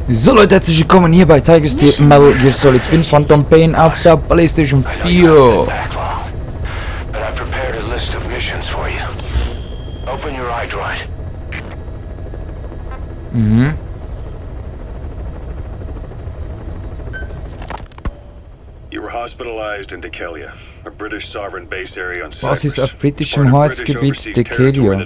So Leute, herzlich willkommen hier bei Tigers T Metal Gear Solid 5 Phantom Pain auf der PlayStation 4. Basis auf britischem Hoheitsgebiet Dekelia.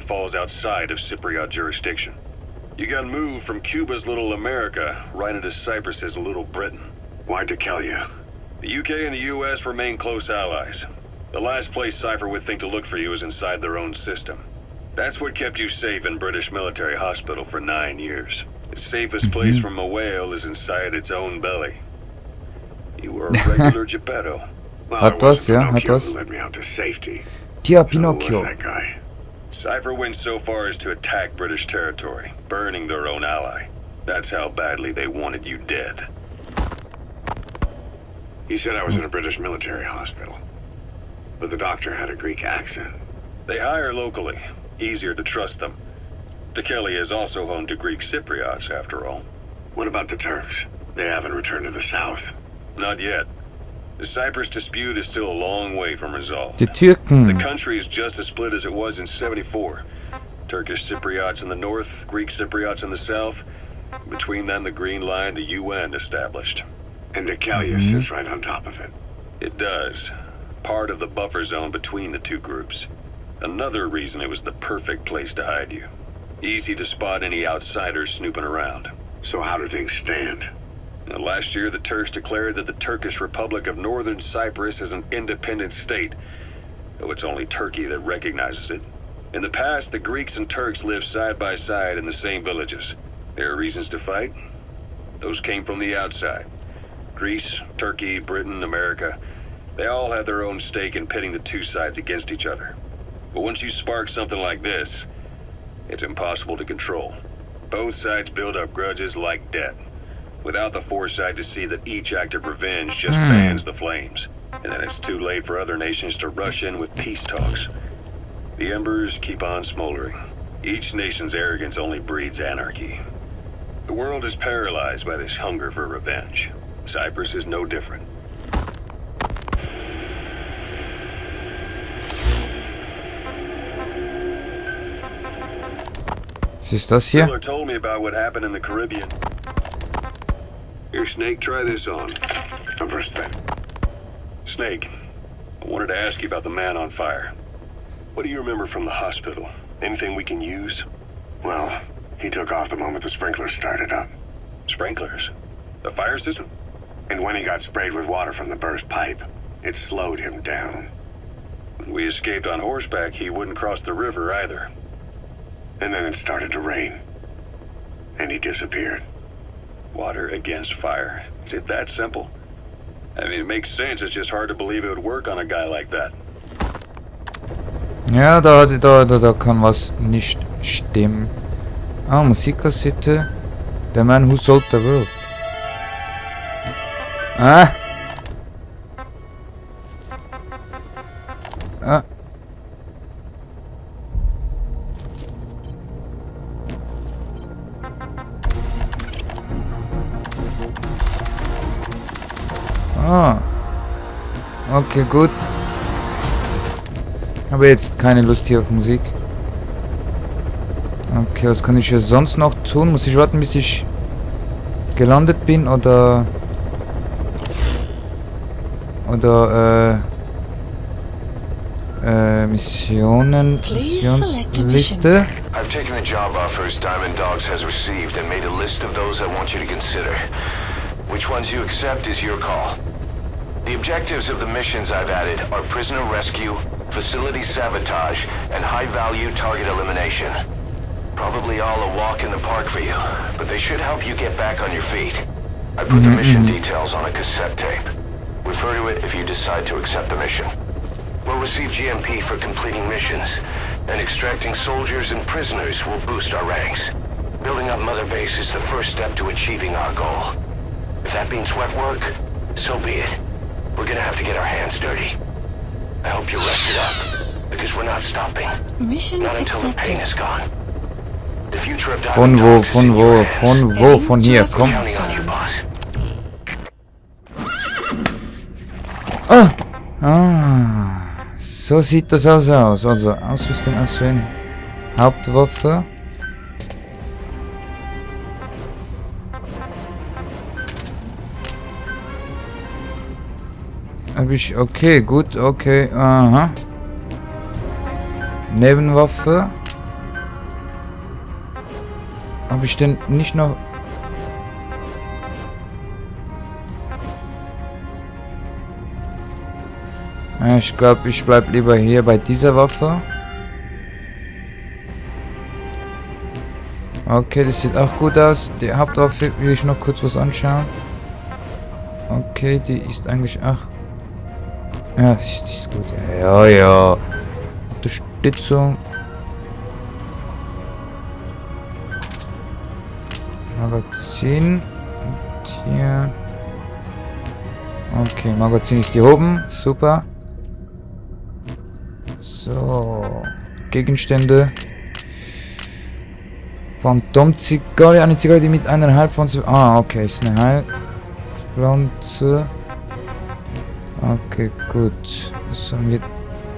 You got moved from Cuba's Little America right into Cyprus's Little Britain. Why Dekelia? The UK and the US remain close allies. The last place Cypher would think to look for you is inside their own system. That's what kept you safe in British Military Hospital for 9 years. The safest place from a whale is inside its own belly. You were a regular Geppetto. Hat was, ja, hat was. Tja, Pinocchio. Cypher went so far as to attack British territory, burning their own ally. That's how badly they wanted you dead. He said I was in a British military hospital, but the doctor had a Greek accent. They hire locally, easier to trust them. Dekelia is also home to Greek Cypriots, after all. What about the Turks? They haven't returned to the south. Not yet. The Cyprus dispute is still a long way from resolved. Die Türken. The country is just as split as it was in '74. Turkish Cypriots in the north, Greek Cypriots in the south. Between them, the Green Line, the UN established. And Dekelia sits right on top of it. It does. Part of the buffer zone between the two groups. Another reason it was the perfect place to hide you. Easy to spot any outsiders snooping around. So how do things stand? Last year, the Turks declared that the Turkish Republic of Northern Cyprus is an independent state, though it's only Turkey that recognizes it. In the past, the Greeks and Turks lived side by side in the same villages. There are reasons to fight. Those came from the outside. Greece, Turkey, Britain, America, they all had their own stake in pitting the two sides against each other. But once you spark something like this, it's impossible to control. Both sides build up grudges like debt, without the foresight to see that each act of revenge just fans the flames, and then it's too late for other nations to rush in with peace talks. The embers keep on smoldering. Each nation's arrogance only breeds anarchy. The world is paralyzed by this hunger for revenge. Cyprus is no different. Was ist das hier? Miller told me about what happened in the Caribbean. Here, Snake, try this on. Understand. Snake, I wanted to ask you about the man on fire. What do you remember from the hospital? Anything we can use? Well, he took off the moment the sprinklers started up. Sprinklers? The fire system? And when he got sprayed with water from the burst pipe, it slowed him down. When we escaped on horseback, he wouldn't cross the river either. And then it started to rain. And he disappeared. Water against fire. Is it that simple? I mean, it makes sense. It's just hard to believe it would work on a guy like that. Ja, da kann was nicht stimmen. Ah, Musikkassette. The Man Who Sold the World. Ah. Ah. Ah. Okay, gut. Aber jetzt keine Lust hier auf Musik. Okay, was kann ich hier sonst noch tun? Muss ich warten, bis ich gelandet bin oder Missionsliste. I've taken the job offers Diamond Dogs has received and made a list of those I want you to consider. Which ones you accept is your call. The objectives of the missions I've added are prisoner rescue, facility sabotage, and high-value target elimination. Probably all a walk in the park for you, but they should help you get back on your feet. I put the mission details on a cassette tape. Refer to it if you decide to accept the mission. We'll receive GMP for completing missions, and extracting soldiers and prisoners will boost our ranks. Building up Mother Base is the first step to achieving our goal. If that means sweat work, so be it. We're gonna have to get our hands dirty. I hope you're rested up, because we're not stopping. Mission not until the pain accepted. is gone. Von wo? Von wo? Von wo? Von hier, komm. Ah! Ah! So sieht das aus. Also, Ausrüstung auswählen. Hauptwaffe. Hab ich... Okay, gut, okay. Aha. Nebenwaffe. Habe ich denn nicht noch... Ja, ich glaube, ich bleib lieber hier bei dieser Waffe. Okay, das sieht auch gut aus. Die Hauptwaffe will ich noch kurz was anschauen. Okay, die ist eigentlich auch... Ja, die ist gut. Ja. Unterstützung. Magazin. Und hier. Okay, Magazin ist hier oben. Super. So. Gegenstände. Phantom-Zigarre. Eine Zigarre, die mit einer Heilpflanze... Ah, okay. Ist eine Heilpflanze. Okay, gut. Was haben wir...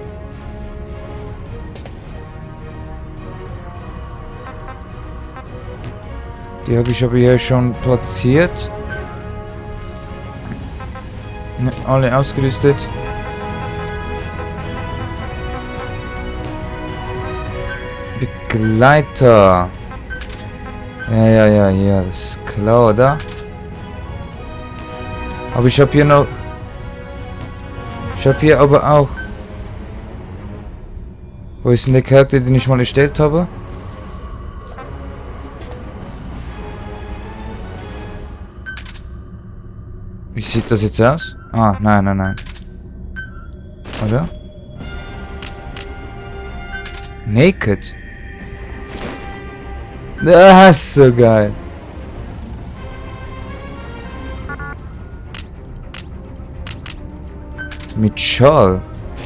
Die habe ich aber hier schon platziert. Alle ausgerüstet. Begleiter. Ja, hier. Das ist klar, oder? Aber ich habe hier noch... Ich habe hier aber auch... Wo ist denn der Charakter, den ich mal erstellt habe? Wie sieht das jetzt aus? Ah, nein. Oder? Naked? Das ist so geil. Mit Schal.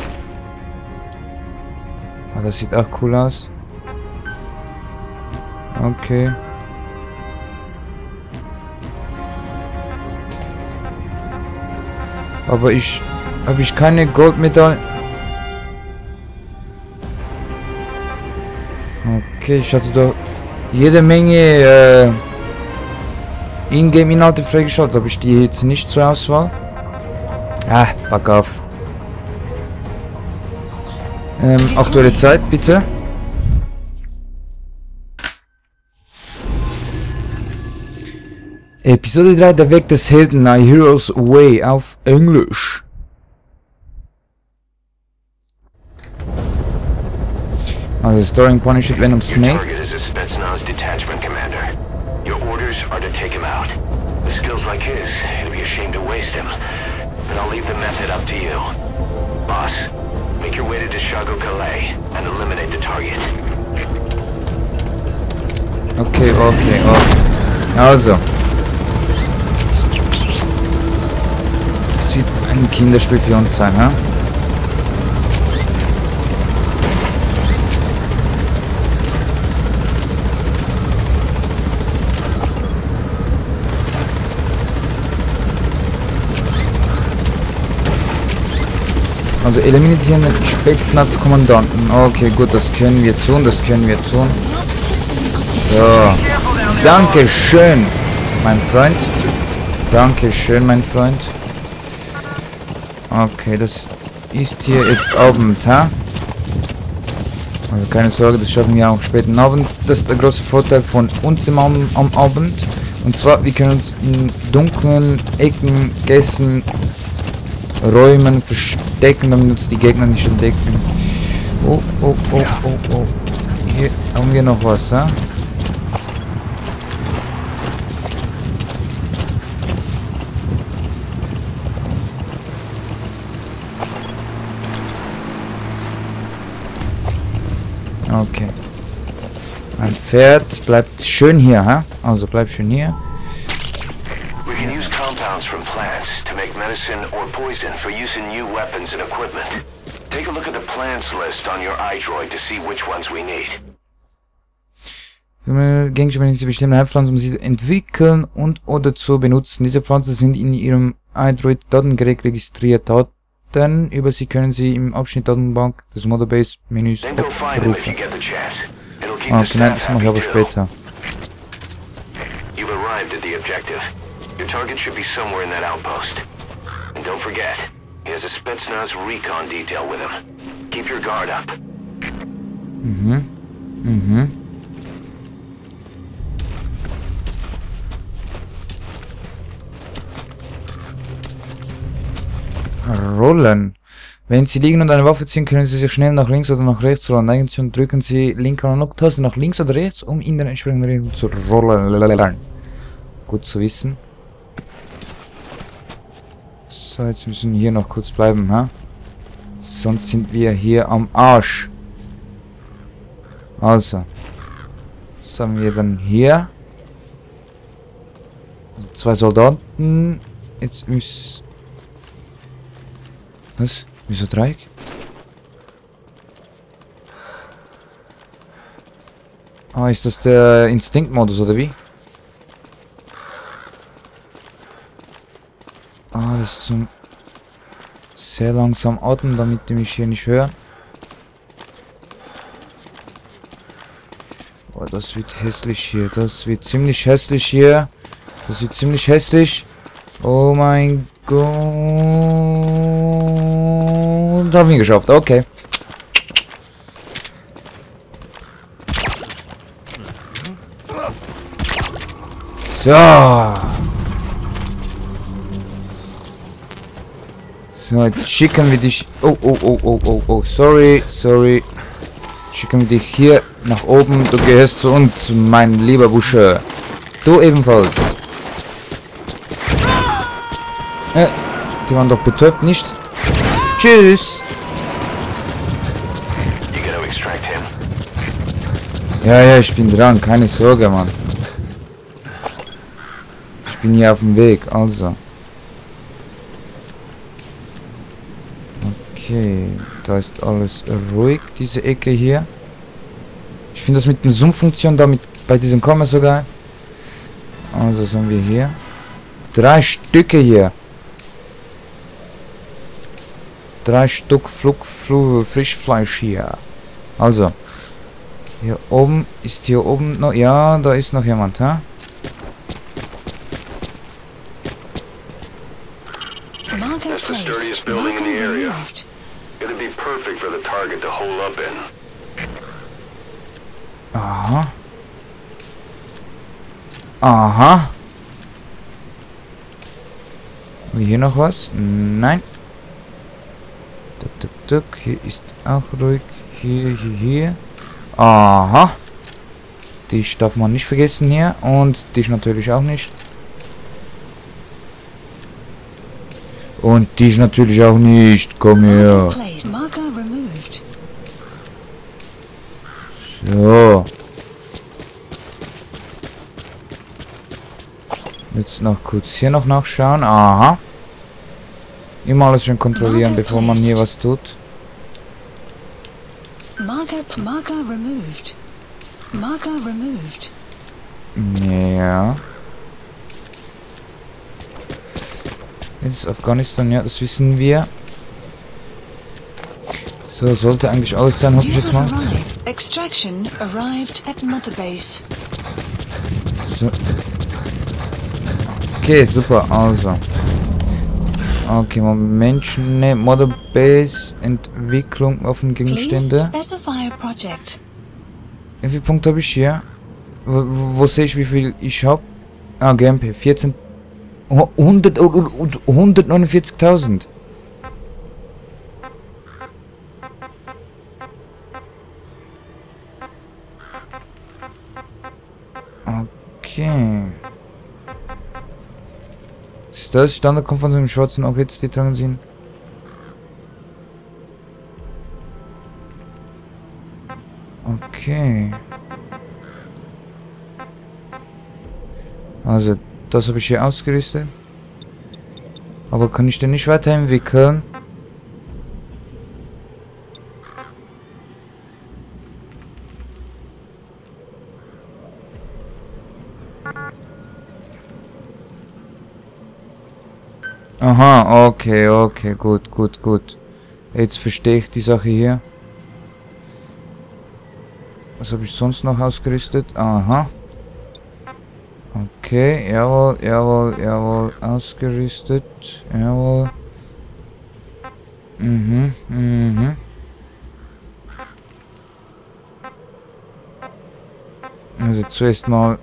Ah, das sieht auch cool aus. Okay. Aber habe ich keine Goldmedaille. Okay, ich hatte doch jede Menge Ingame-Inhalte freigeschaltet. Habe ich die jetzt nicht zur Auswahl? Ah, fuck off. Aktuelle Zeit, bitte. Episode 3, der Weg des Helden, A Hero's Way auf Englisch. Also Storing Punished Venom Snake. Your target is a Spetsnaz detachment commander. Your orders are to take him out. With skills like his, it'd be a shame to waste him. But I'll leave the method up to you. Boss, make your way to Deshago Calais and eliminate the target. Okay. Also. Das wird ein Kinderspiel für uns sein, ha? Also eliminiert Sie einen Spetsnaz-Kommandanten. Okay, gut, das können wir tun, So. Dankeschön, mein Freund. Okay, das ist hier jetzt Abend, ha? Also keine Sorge, das schaffen wir auch späten Abend. Das ist der große Vorteil von uns am Abend. Und zwar, wir können uns in dunklen Ecken, Gässen, Räumen verstecken, damit uns die Gegner nicht entdecken. Oh. Hier haben wir noch was, ha? Okay. Mein Pferd bleibt schön hier, ha? Also bleib schön hier. We can use compounds from plants to make medicine or poison for use in new weapons and equipment. Take a look at the plants list on your iDroid to see which ones we need. Gegenstände diese bestimmte Heilpflanzen, um sie zu entwickeln und oder zu benutzen. Diese Pflanzen sind in Ihrem Android-Datengerät registriert. Daten über sie können Sie im Abschnitt Datenbank des Motherbase-Menüs abrufen. Okay, nein, das mache ich aber später. You've arrived at the objective. Your target should be somewhere in that outpost. And don't forget, he has a Spetsnaz recon detail with him. Keep your guard up. Rollen. Wenn Sie liegen und eine Waffe ziehen, können Sie sich schnell nach links oder nach rechts rollen. Neigen Sie und drücken Sie linke Analogtaste nach links oder rechts, um in der entsprechenden Richtung zu rollen. Gut zu wissen. So, jetzt müssen wir hier noch kurz bleiben, ha? Sonst sind wir hier am Arsch. Also. Was haben wir dann hier? Also 2 Soldaten. Jetzt müssen... Was? Wieso Dreieck? Ah, ist das der Instinktmodus oder wie? Ah, das ist zum sehr langsam atmen, damit die mich hier nicht hören. Oh, das wird hässlich hier. Das wird ziemlich hässlich hier. Das wird ziemlich hässlich. Oh mein Gott. Haben wir geschafft. Okay. So. So, jetzt schicken wir dich... Oh. Sorry. Schicken wir dich hier nach oben. Du gehörst zu uns, mein lieber Busche. Du ebenfalls. Die waren doch betäubt, nicht? Tschüss. Ja, ich bin dran. Keine Sorge, Mann. Ich bin hier auf dem Weg, also. Okay, da ist alles ruhig, diese Ecke hier. Ich finde das mit der Zoom-Funktion damit bei diesem Komma so geil. Also, was haben wir hier? 3 Stücke hier. 3 Stück Frischfleisch hier. Also. Hier oben ist hier oben noch... Ja, da ist noch jemand, ha? That's the sturdiest building in the area. It'd be perfect for the target to hole up in. Aha. Aha. Haben wir hier noch was? Nein. Tuk. Hier ist auch ruhig. Hier. Aha. Dich darf man nicht vergessen hier. Und dich natürlich auch nicht. Und dich natürlich auch nicht. Komm her. So. Jetzt noch kurz hier noch nachschauen. Aha. Immer alles schön kontrollieren, bevor man hier was tut. Ja. Jetzt Afghanistan, ja, das wissen wir. So, sollte eigentlich alles sein, hoffe ich jetzt mal. So. Okay, super, also. Okay, Moment, ne, Motherbase, Entwicklung, Waffengegenstände. Wie viele Punkte habe ich hier? Wo sehe ich, wie viel ich habe? Ah, GMP, 14. 149.000. Okay. Ist das Standard kommt von so einem schwarzen auch jetzt die tragen sind? Okay. Also, das habe ich hier ausgerüstet. Aber kann ich den nicht weiterentwickeln? Aha, okay, okay, gut, gut, gut. Jetzt verstehe ich die Sache hier. Was habe ich sonst noch ausgerüstet? Aha. Okay, jawohl, jawohl, jawohl, ausgerüstet. Jawohl. Mhm, mhm. Also zuerst mal...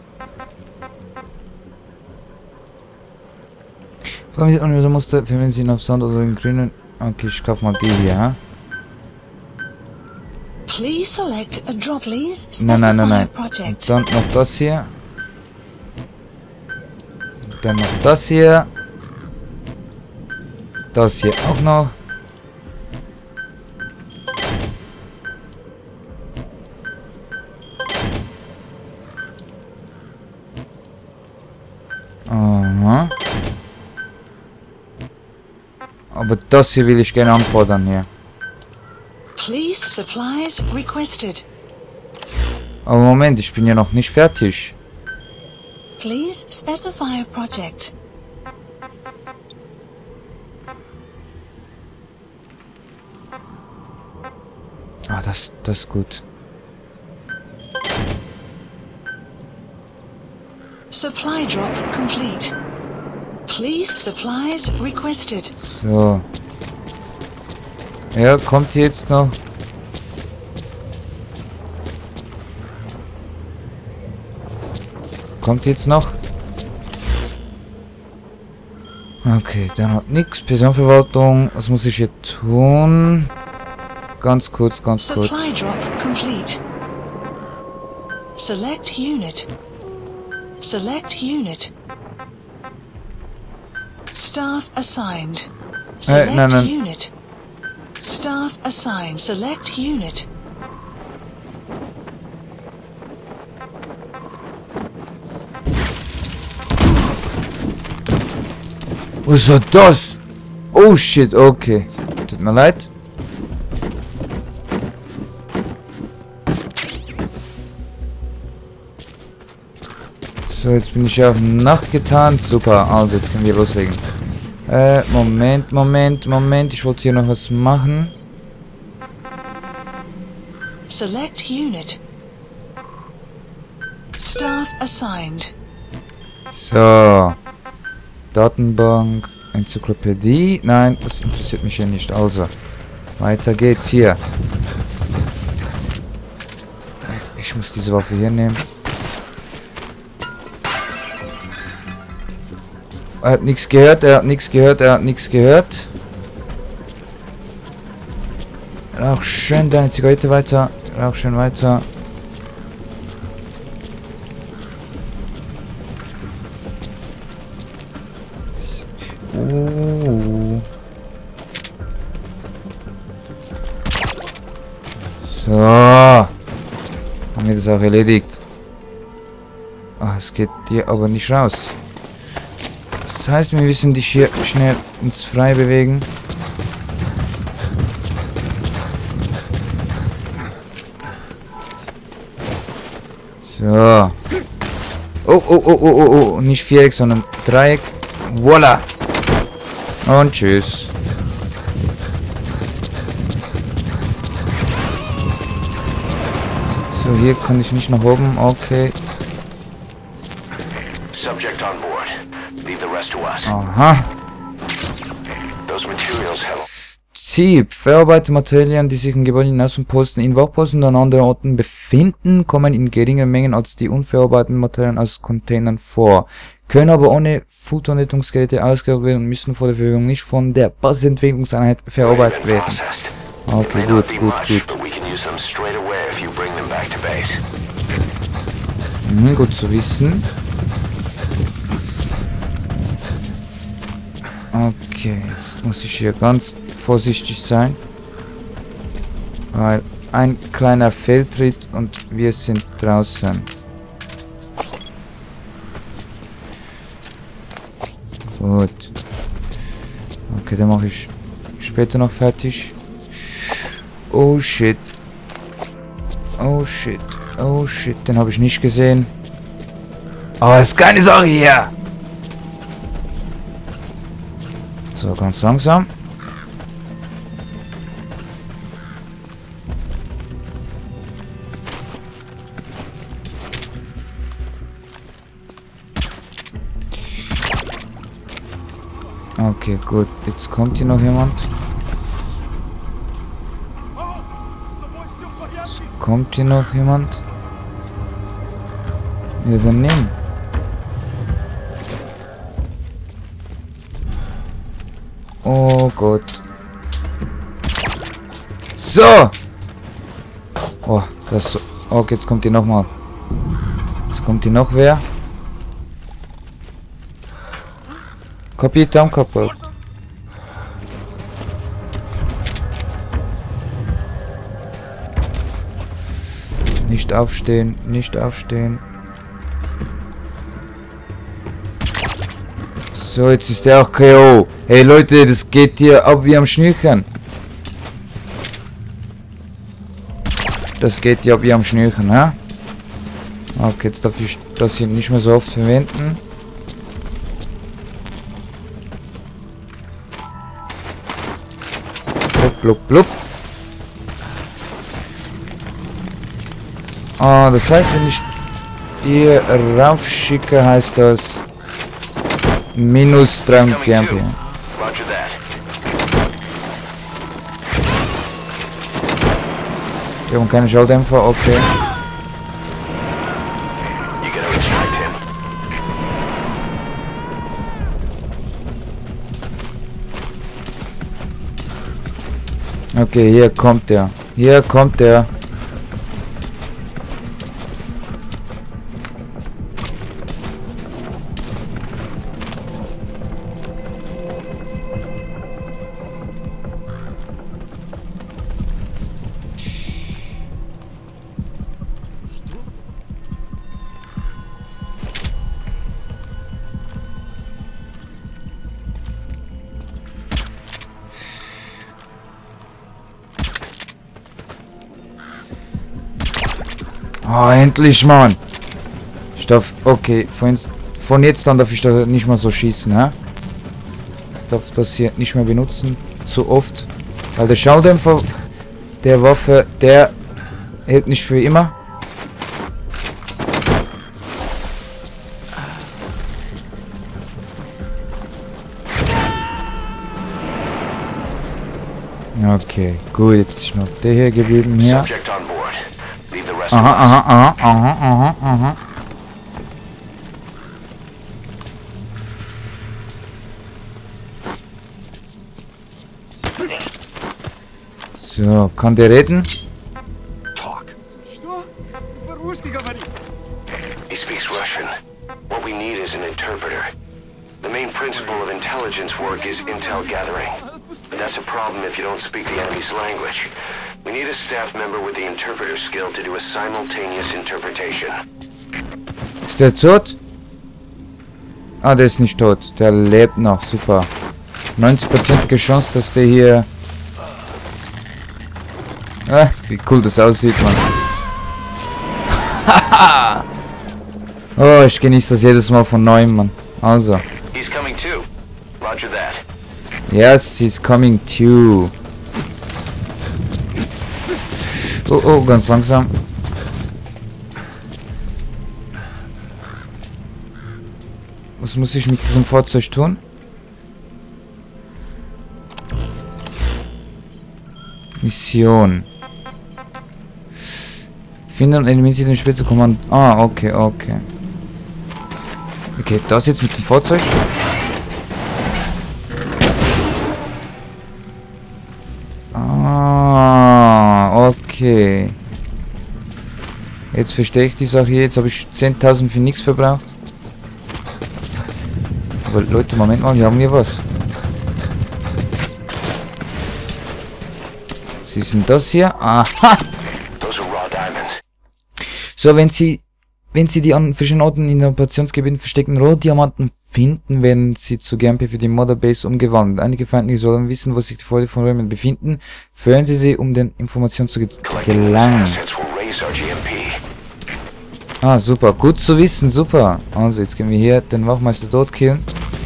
Und du musst verwenden Sie auf Sand oder den grünen... Okay, ich kauf mal die hier, ha? Please select a drop, please. Nein, nein, nein, nein. Project. Und dann noch das hier. Und dann noch das hier. Das hier auch noch. Aha. Aber das hier will ich gerne anfordern hier. Please supplies requested. Aber Moment, ich bin ja noch nicht fertig. Please specify a project. Ah, das ist gut. Supply drop complete. Please supplies requested. So. Ja, kommt hier jetzt noch. Kommt jetzt noch. Okay, dann hat nichts. Personenverwaltung. Was muss ich hier tun? Ganz kurz, ganz kurz. Supply drop complete. Select unit. Select unit. Staff assigned. Select nein, nein. unit. Staff assigned. Select unit. Was ist das? Oh shit, okay. Tut mir leid. So, jetzt bin ich auf Nacht getan. Super, also jetzt können wir loslegen. Moment. Ich wollte hier noch was machen. Select unit. Staff assigned. So. Datenbank, Enzyklopädie. Nein, das interessiert mich ja nicht. Also, weiter geht's hier. Ich muss diese Waffe hier nehmen. Er hat nichts gehört, er hat nichts gehört. Rauch schön deine Zigarette weiter. Rauch schön weiter. So. Haben wir das auch erledigt. Ah, es geht hier aber nicht raus. Das heißt, wir müssen dich hier schnell ins Freie bewegen. So. Oh. Nicht Viereck, sondern Dreieck. Voila. Und tschüss. So, hier kann ich nicht nach oben. Okay. Subject on board. Leave the rest to us. Aha. Those materials have... Ziel. Verarbeitete Materialien, die sich im Gebäude hinaus und Posten in Wachposten und an anderen Orten befinden, kommen in geringeren Mengen als die unverarbeiteten Materialien aus Containern vor. Können aber ohne Futternettungsgeräte ausgeführt werden und müssen vor der Verfügung nicht von der Basisentwicklungseinheit verarbeitet werden. Okay, gut. Gut zu wissen. Okay, jetzt muss ich hier ganz vorsichtig sein. Weil ein kleiner Fehltritt und wir sind draußen. Gut. Okay, dann mache ich später noch fertig. Oh shit. Den habe ich nicht gesehen. Oh, ist keine Sache hier. So, ganz langsam. Okay, gut. Jetzt kommt hier noch jemand. Jetzt kommt hier noch jemand. Ja, dann nehmen. Oh Gott. So! Oh, das so. Okay, jetzt kommt hier nochmal. Jetzt kommt hier noch wer. Kapitan kaputt. Nicht aufstehen, nicht aufstehen. So, jetzt ist der auch KO. Hey Leute, das geht hier ab wie am Schnürchen. Das geht hier ab wie am Schnürchen, hä? Okay, jetzt darf ich das hier nicht mehr so oft verwenden. Blub, blub, blub. Ah, das heißt, wenn ich hier raufschicke, heißt das minus 300 GMP. Wir haben keine Schalldämpfer, okay. Okay, hier kommt der. Hier kommt der. Oh, endlich, Mann. Ich darf... Okay, von jetzt an darf ich da nicht mehr so schießen, hä? Ich darf das hier nicht mehr benutzen. Zu oft. Weil der Schalldämpfer der Waffe, der hält nicht für immer. Okay, gut. Jetzt ist noch der hier geblieben hier. Aha, aha, aha, aha, aha, aha. So, kann der reden? He speaks Russian. What we need is an interpreter. The main principle of intelligence work is intel gathering. But that's a problem if you don't speak the enemy's language. We need a staff member with the interpreter skill to do a simultaneous interpretation. Ist der tot? Ah, der ist nicht tot. Der lebt noch. Super. 90%ige Chance, dass der hier... Ah, wie cool das aussieht, Mann. Oh, ich genieße das jedes Mal von neuem, Mann. Also. He's coming too. Roger that. Yes, he's coming too. Oh, oh, ganz langsam. Was muss ich mit diesem Fahrzeug tun? Mission. Finden und eliminieren den Spitzenkommando. Ah, okay, okay. Okay, das jetzt mit dem Fahrzeug. Ah, okay. Jetzt verstehe ich die Sache hier. Jetzt habe ich 10.000 für nichts verbraucht. Aber Leute, Moment mal, hier haben wir was. Was ist denn das hier? Aha! So, wenn Sie die an verschiedenen Orten in den Operationsgebieten versteckten Rohdiamanten finden, werden sie zu GMP für die Motherbase umgewandelt. Einige Feindliche sollen wissen, wo sich die Vorräte von Römern befinden. Führen Sie sie, um den Informationen zu gelangen. Ah, super. Gut zu wissen, super. Also, jetzt gehen wir hier den Wachmeister dort killen.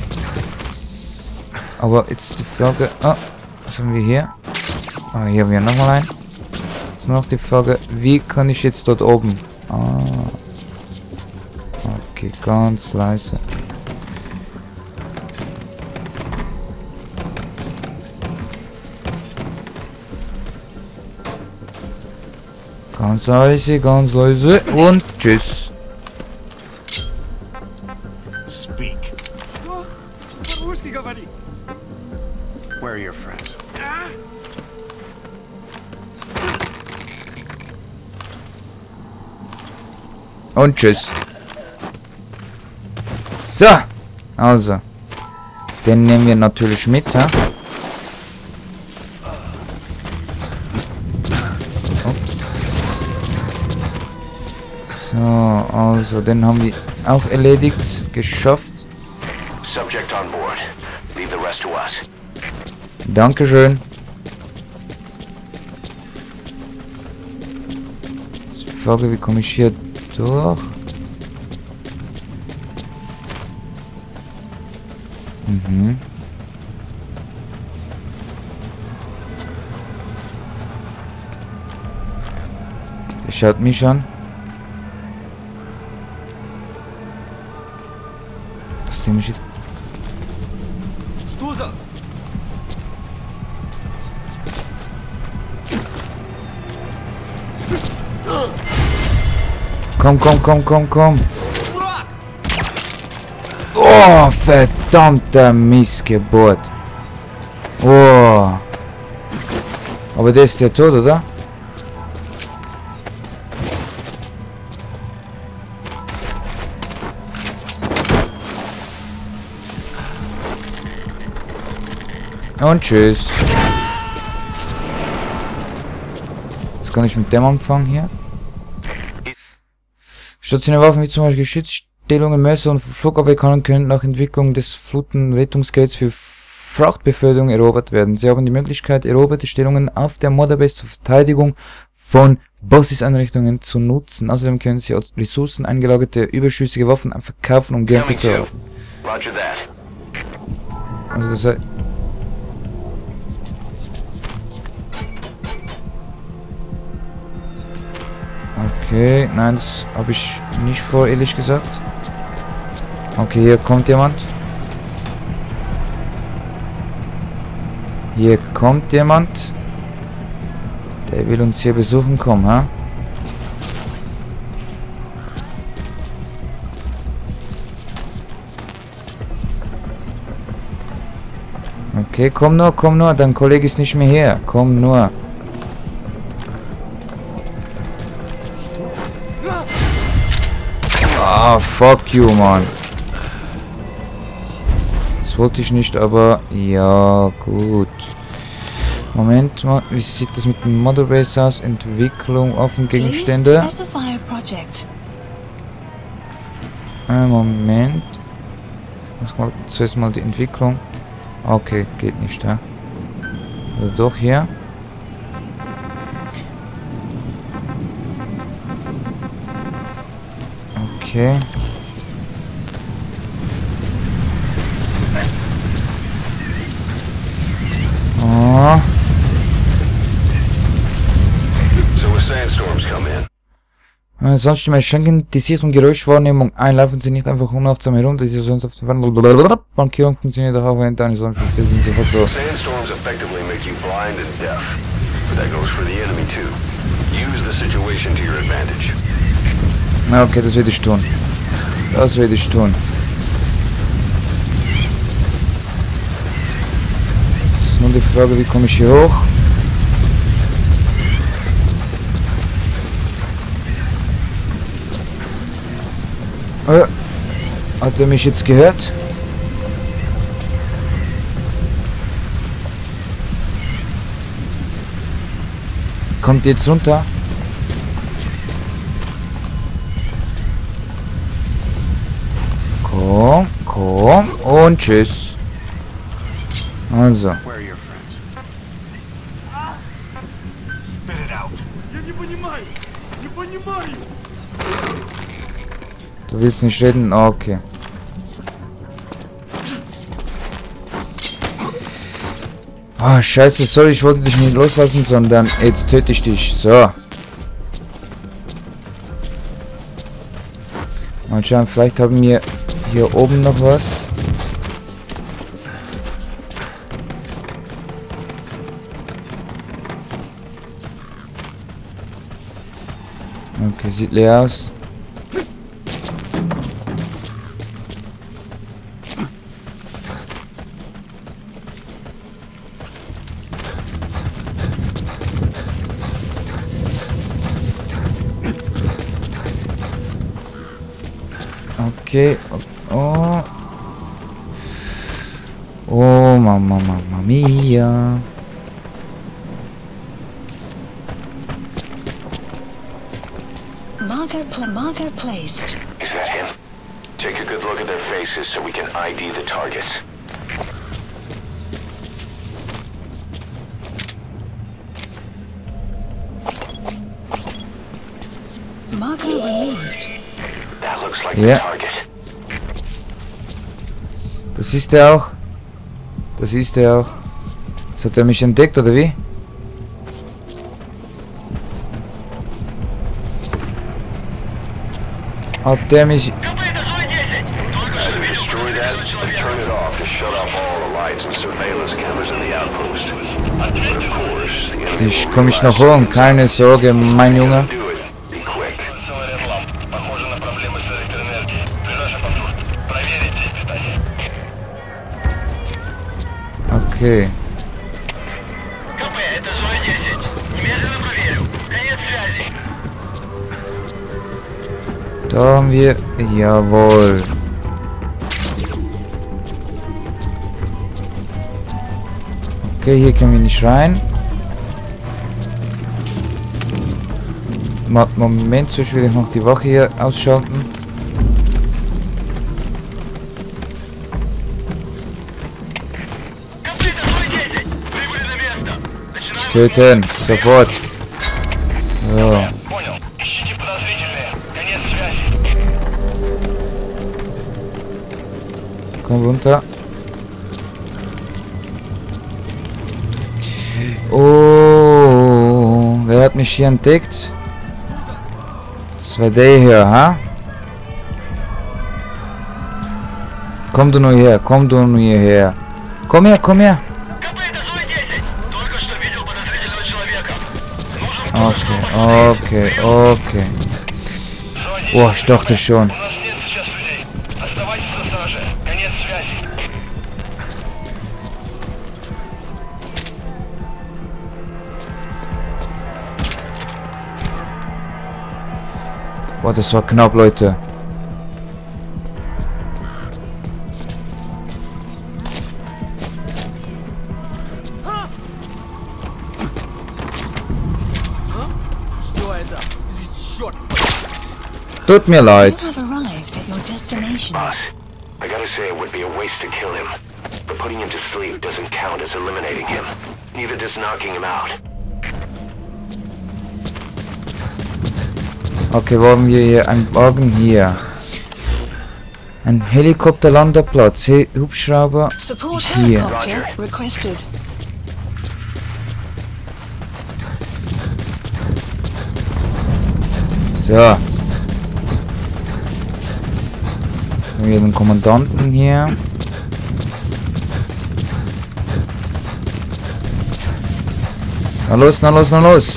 Aber jetzt die Frage... Ah, was haben wir hier? Ah, hier haben wir nochmal einen. Jetzt noch die Frage, wie kann ich jetzt dort oben? Ah. Okay, ganz leise. Ganz leise und tschüss. Speak. Where are your friends? Und tschüss. So. Also. Den nehmen wir natürlich mit, ha? Ups. So, also, den haben wir auch erledigt. Geschafft. Subject on board. Leave the rest to us. Dankeschön. Jetzt die Frage, wie komme ich hier durch? Mhm. Der schaut mich an. Das Ding mich jetzt... Komm. Oh, verdammte Missgeburt. Oh. Aber der ist ja tot, oder? Und tschüss. Was kann ich mit dem anfangen hier? Stationäre Waffen wie zum Beispiel Geschützstellungen, Messer und Flugabwehrkanonen können nach Entwicklung des Flottenrettungsgates für Frachtbeförderung erobert werden. Sie haben die Möglichkeit, eroberte Stellungen auf der Motherbase zur Verteidigung von Basiseinrichtungen zu nutzen. Außerdem können sie als Ressourcen eingelagerte überschüssige Waffen verkaufen, um Geld zu erhalten. Roger that. Also das heißt... Okay, nein, das habe ich nicht vor, ehrlich gesagt. Okay, hier kommt jemand. Hier kommt jemand. Der will uns hier besuchen kommen, ha? Okay, komm nur, dein Kollege ist nicht mehr hier. Komm nur. Ah, fuck you, Mann. Das wollte ich nicht, aber ja, gut. Moment mal, wie sieht das mit dem Motherbase aus? Entwicklung, Waffengegenstände. Moment. Ich muss mal zuerst mal die Entwicklung. Okay, geht nicht, ja. Also doch hier. Okay. Oh. So a sandstorm's come in. Sonst stimme schenken die Sicht- und Geräuschwahrnehmung ein. Laufen Sie nicht einfach unachtsam herum, das ist sonst auf der Markierung funktioniert auch während eines Sonnenschutz. Sind Sie so. Sandstorms effectively make you blind and deaf. But that goes for the enemy too. Use the situation to your advantage. Okay, das werde ich tun. Das werde ich tun. Das ist nur die Frage, wie komme ich hier hoch? Hat er mich jetzt gehört? Kommt jetzt runter? Komm und tschüss. Also. Where are your friends? Spit it out. Du willst nicht reden? Oh, okay. Ah, scheiße, sorry, ich wollte dich nicht loslassen, sondern jetzt töte ich dich. So. Mal schauen, vielleicht haben wir hier oben noch was. Okay, sieht leer aus. Okay. Oh. Oh, Mamma mia. Marker placed. Is that him? Take a good look at their faces so we can ID the targets. Marker removed. That looks like Yeah. the target. Das ist er auch. Das ist er auch. Jetzt hat er mich entdeckt, oder wie? Hat der mich... Destroy that and turn it off to shut off all the lights and surveillance cameras in the outpost. But of course, the enemy Dich komme ich noch holen, keine Sorge, mein Junge. do it. Be quick. Okay. Da haben wir... Jawohl. Okay, hier können wir nicht rein. Moment, so will ich noch die Wache hier ausschalten. Töten, sofort. So. Komm runter. Oh, wer hat mich hier entdeckt? Das war der hier, ha? Komm du nur her, komm du nur hierher. Komm her, komm her. Okay, okay, okay. Oh, ich dachte schon. Boah, das war knapp, Leute. Tut mir leid. You have arrived at your destination. Boss, I gotta say it would be a waste to kill him. But putting him to sleep doesn't count as eliminating him. Neither does knocking him out. Okay, wo haben wir hier? Ein Wagen hier. Ein Helikopterlandeplatz. Hey, Hubschrauber Support hier. helicopter requested. So. Haben wir den Kommandanten hier. Na los, na los, na los.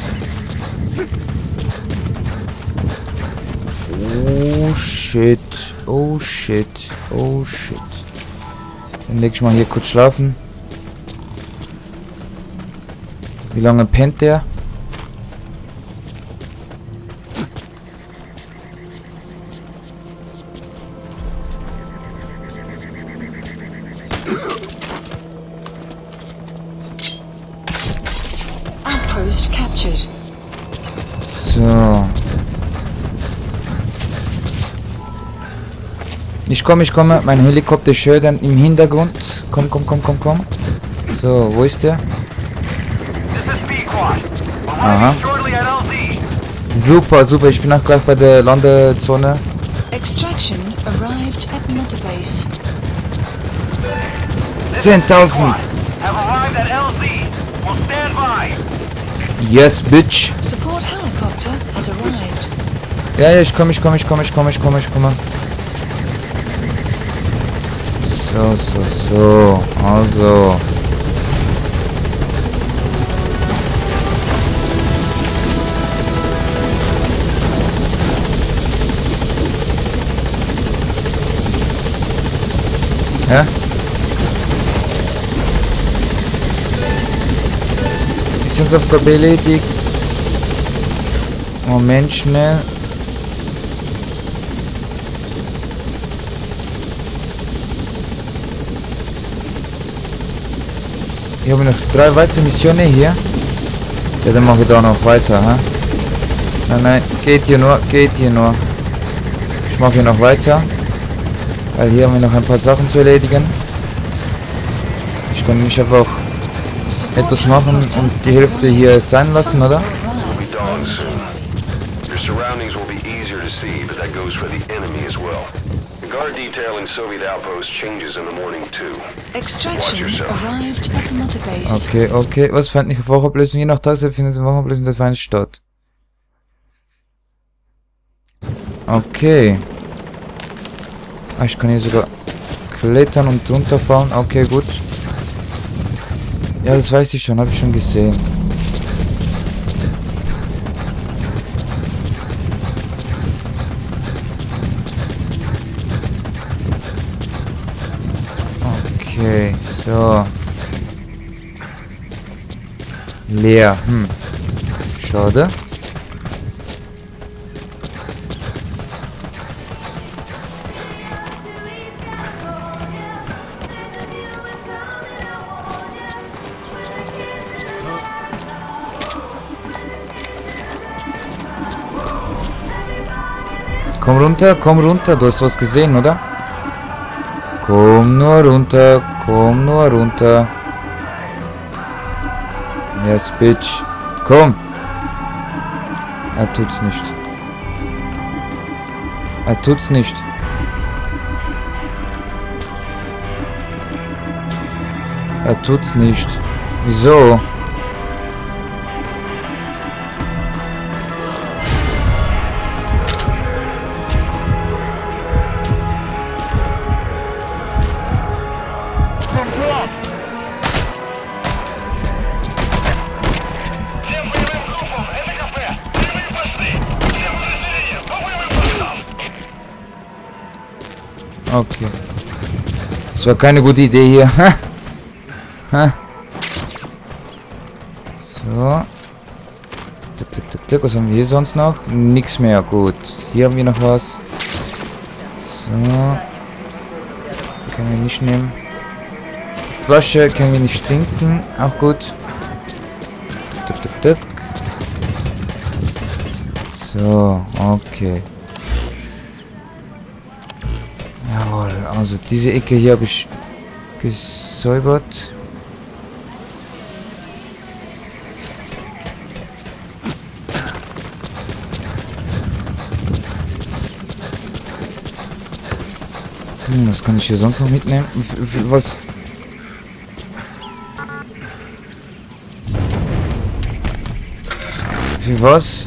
Oh shit, oh shit, oh shit. Dann leg ich mal hier kurz schlafen. Wie lange pennt der? Outpost captured. So. Ich komme. Mein Helikopter schön im Hintergrund. Komm, komm, komm, komm, komm. So, wo ist der? Aha. Super, super. Ich bin auch gleich bei der Landezone. Extraction arrived at Mother-Base. 10.000. Have arrived at LZ. Will stand by. Yes, bitch. Support helicopter has arrived. Ja, ich komme. So. Also. Ja? Missionsaufgabe erledigt. Moment, schnell. Ich habe noch 3 weitere Missionen hier. Ja, dann mache ich da noch weiter, ha? Nein, geht hier nur. Ich mache hier noch weiter. Weil hier haben wir noch ein paar Sachen zu erledigen. Ich kann nicht einfach etwas machen und die Hälfte hier sein lassen, oder? Dawn soon. Your surroundings will be easier to see, but that goes for the enemy as well. The guard detail in Soviet outpost changes in the morning too. Extraction arrived at Mother-Base. Okay. Was feindliche Wachablösung? Je nach Tageszeitpunkt findet sich Wachablösung der Feind statt. Okay. Ah, ich kann hier sogar klettern und runterfahren. Okay, gut. Ja, das weiß ich schon. Habe ich schon gesehen. Okay, so. Leer. Schade. Komm runter, du hast was gesehen, oder? Komm nur runter. Yes, bitch. Komm. Er tut's nicht. Wieso? Okay. Das war keine gute Idee hier. So. Was haben wir hier sonst noch? Nichts mehr. Gut. Hier haben wir noch was. So. Können wir nicht nehmen. Flasche können wir nicht trinken. Auch gut. So. Okay. Jawohl, also diese Ecke hier habe ich gesäubert. Was kann ich hier sonst noch mitnehmen? Was? Für was?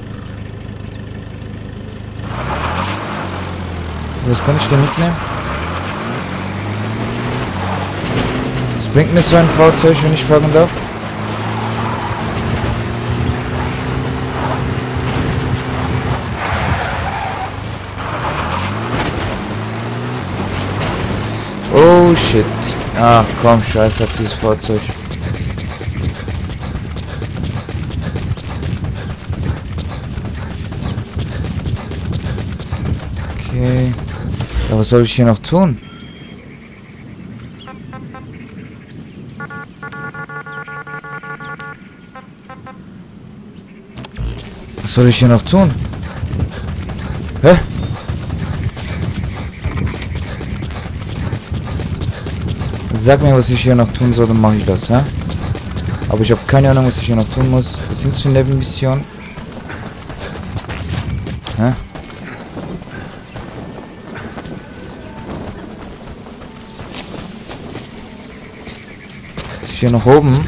Was kann ich denn mitnehmen? Was bringt mir so ein Fahrzeug, wenn ich fragen darf? Oh shit. Ah, komm, scheiß auf dieses Fahrzeug. Okay. Ja, was soll ich hier noch tun? Was soll ich hier noch tun? Hä? Sag mir, was ich hier noch tun soll, dann mache ich das, hä? Aber ich habe keine Ahnung, was ich hier noch tun muss. Was sind das für Nebenmissionen? Hä? hier nach oben.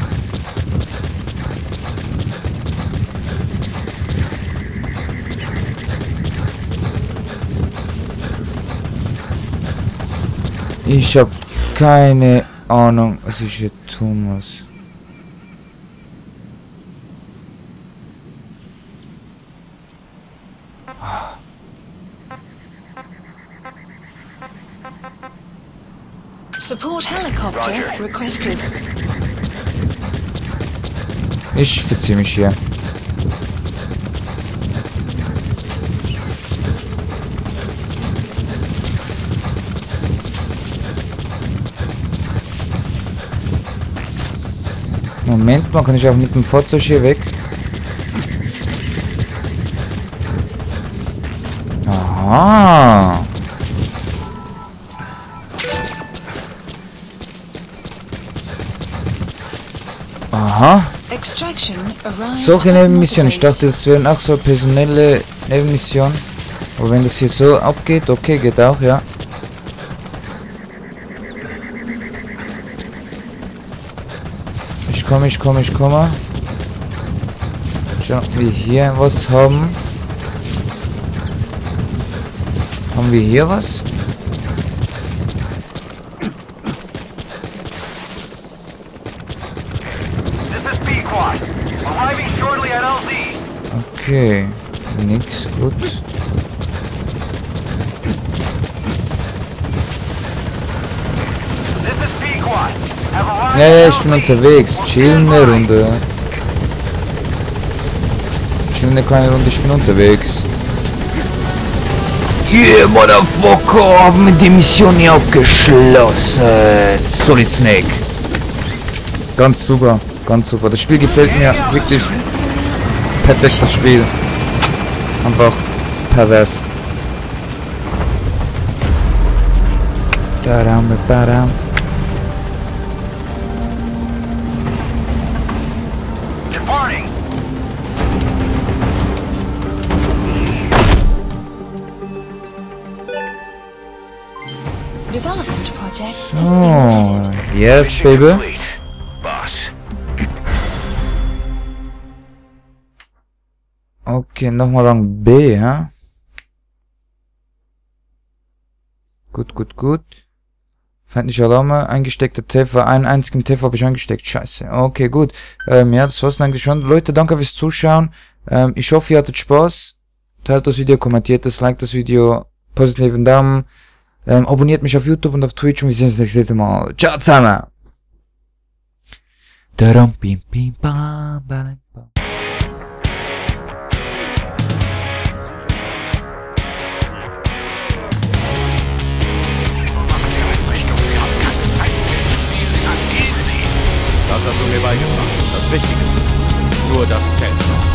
Ich habe keine Ahnung, was ich hier tun muss. Support helicopter requested. Ich verziehe mich hier. Moment mal, kann ich auch mit dem Fahrzeug hier weg? Aha. Aha. Solche Nebenmissionen. Ich dachte, das wären auch so personelle Nebenmissionen. Aber wenn das hier so abgeht, okay, geht auch, ja. Ich komme. Schauen wir hier was haben. Haben wir hier was? Okay, nix, gut. Ja, ich bin unterwegs. Chillen eine Runde. Chillen eine kleine Runde, ich bin unterwegs. Yeah, Motherfucker, haben wir die Mission hier abgeschlossen. Solid Snake. Ganz super, ganz super. Das Spiel gefällt mir wirklich perfekt, das Spiel. Einfach pervers. Badam. Development project. Oh, yes, baby. Okay, nochmal Rang B, ja? Gut. Feindliche Alarme, eingesteckter TV, einen einzigen TV habe ich eingesteckt, scheiße. Okay, gut. Ja, das war's eigentlich schon. Leute, danke fürs Zuschauen. Ich hoffe, ihr hattet Spaß. Teilt das Video, kommentiert es, liked das Video, positiven Daumen. Abonniert mich auf YouTube und auf Twitch und wir sehen uns das nächste Mal. Ciao zusammen! Das hast du mir beigebracht. Das Wichtige. Nur das zählt.